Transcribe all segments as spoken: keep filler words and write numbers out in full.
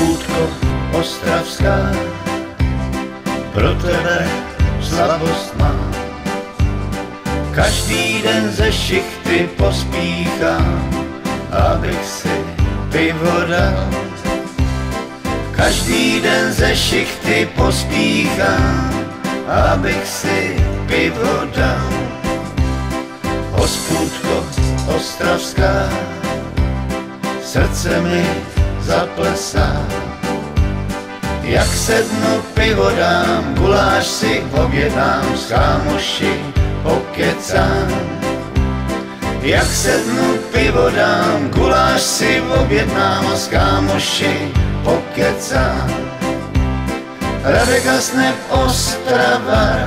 Hospůdko ostravská, pro tebe slabost mám. Každý den ze šichty pospíchám, abych si pivo dal. Každý den ze šichty pospíchám, abych si pivo dal. Hospůdko ostravská, srdce mi zaplesá. Jak sednu, pivo dám, guláš si objednám, s kámoši pokecám. Jak sednu, pivo dám, guláš si objednám a s kámoši pokecám. Radek a Snep Ostrava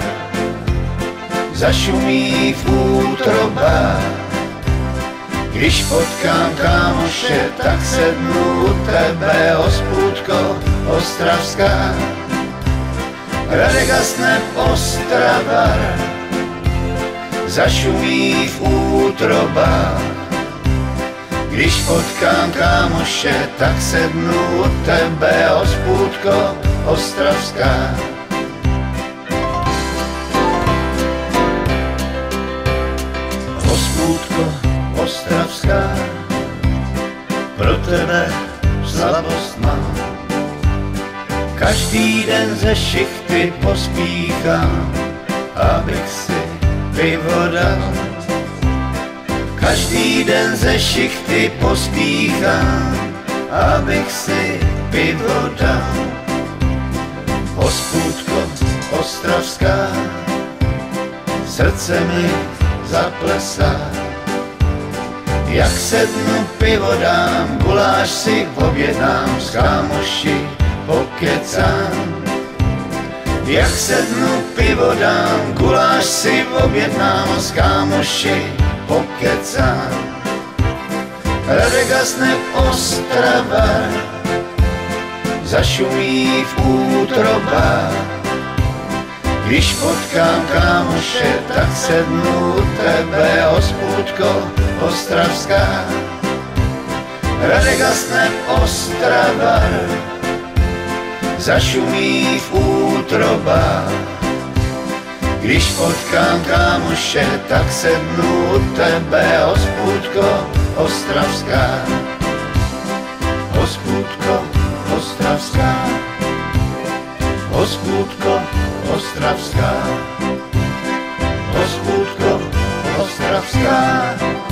zašumí v útrobách. Když potkám kámoše, tak sednu u tebe, Hospůdko ostravská. Radek a Snep Ostrava zašumí v útrobách. Když potkám kámoše, tak sednu u tebe, Hospůdko ostravská. Hospůdko ostravská, pro tebe slabost mám. Každý den ze šichty pospíchám, abych si pivo dal. Každý den ze šichty pospíchám, abych si pivo dal. Hospůdko ostravská, srdce mi zaplesá. Jak sednu, pivo dám, guláš si objednám, s kámoši pokecám. Jak sednu, pivo dám, guláš si objednám, s kámoši pokecám. Radek a Snep Ostrava zašumí v útrobách. Když potkám kámoše, tak sednu u tebe, Hospůdko ostravská. Radek a Snep Ostrava zašumí v útrobách. Když potkám kámoše, tak sednu u tebe, Hospůdko ostravská. Hospůdko ostravská, Hospůdko ostravská, Hospůdko ostravská.